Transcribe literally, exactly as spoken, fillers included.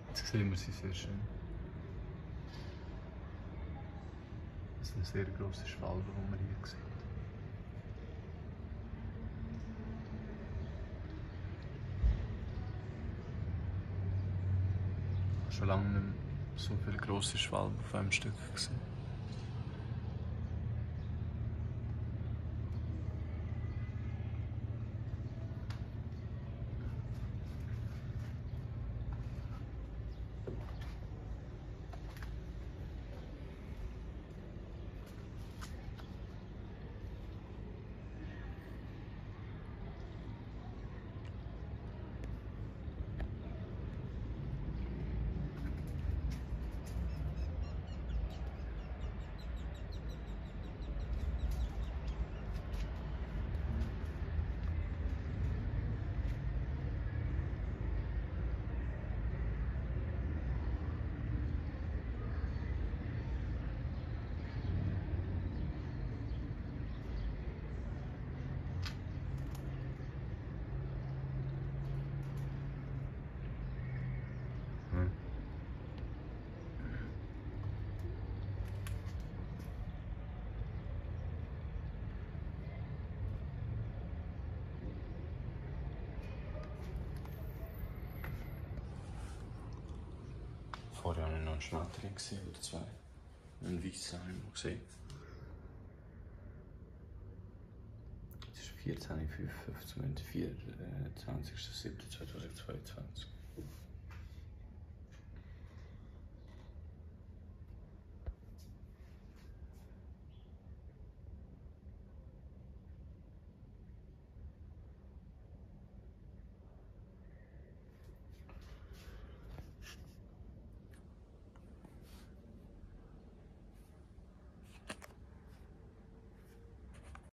Jetzt sehen wir sie sehr schön. Das ist eine sehr grosse Schwalbe, die man hier sieht. Ich habe schon lange nicht mehr so viele grosse Schwalben auf einem Stück gesehen. Vorher habe ich noch einen Schmetterling gesehen, oder zwei. Einen weißen habe ich mal gesehen. Es ist vierzehn Uhr fünfundfünfzig, vierundzwanzigster siebter zweitausendzweiundzwanzig.